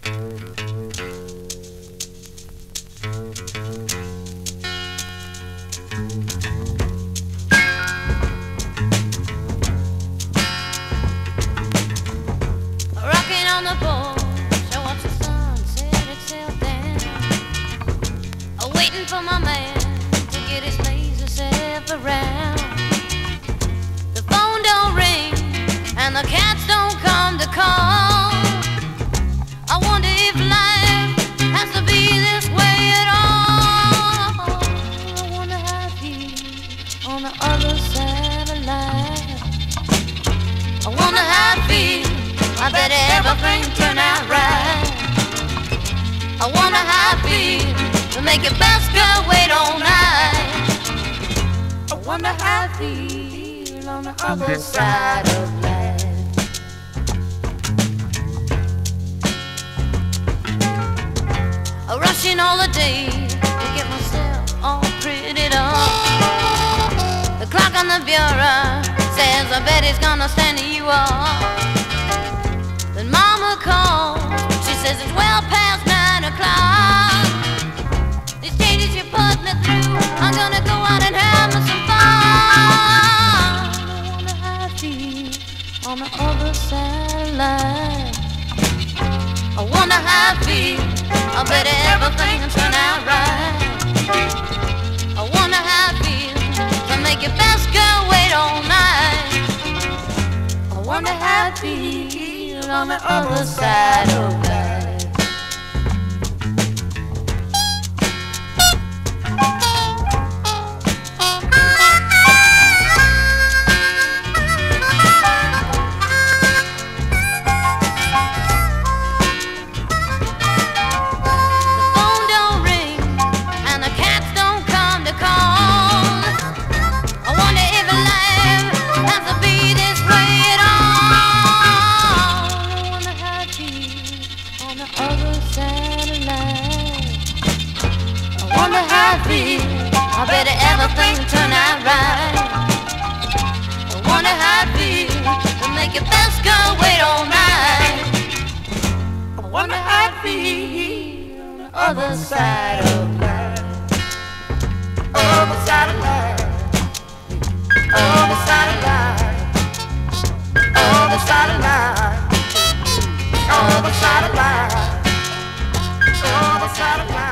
Rocking on the porch, I watch the sun set itself down. Waiting for my man to get his laser self around. The phone don't ring and the cats don't come to call. I wonder if life has to be this way at all. I wonder how it feels on the other side of life. I wonder how it feels. I bet everything turn out right. I wonder how it feels to make your best girl wait all night. I wonder how it feels on the other side of life. Rushing all the day to get myself all prettied up. The clock on the bureau says I bet it's gonna stand you up. Then mama calls, she says it's well past 9 o'clock. These changes you put me through, I'm gonna go out and have me some fun. I wonder how I feel on the other side of life. I wonder how I feel, I bet everything will turn out right. I wonder how I feel to make your best girl wait all night. I wonder how I feel on the other side of life. I bet everything turn out right. I wonder how it feels to make your best girl wait all night. I wonder how it feels on the other side of life. Other side of life. Other side of life. Other side of life. Other side of life. Other side of life.